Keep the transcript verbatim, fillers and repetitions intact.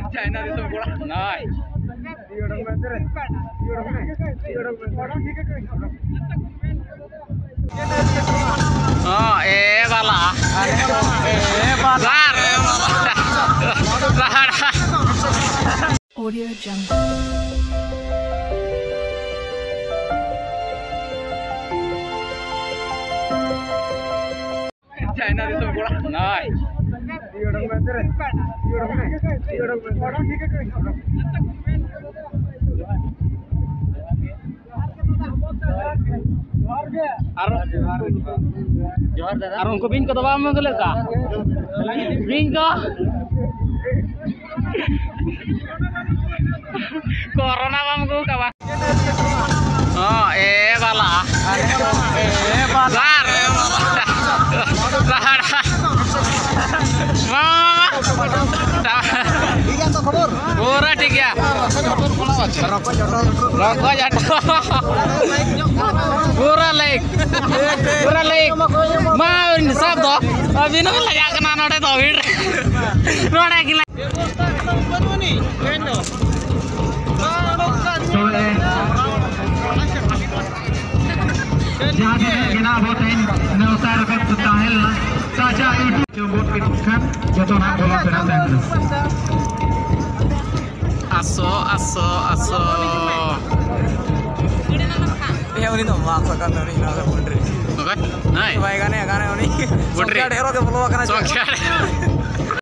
China itu kurang. Nah. Oh, eh bala. Eh bala. Audio Jungle. China itu kurang. Nah. और उनको बिन को दबा में गले का बिन को कोरोना बम को का हां ए वाला ए वाला पूरा ठीक है रखो जाता पूरा लाइक पूरा लाइक मां सब दो अभी न लगा के ना नोटे तो भीड़ रोड़ा की aso aso aso ya ini tuh maksakan dari nasi putri oke naik baik kan ya kan ini putri hero ke pulau kan aja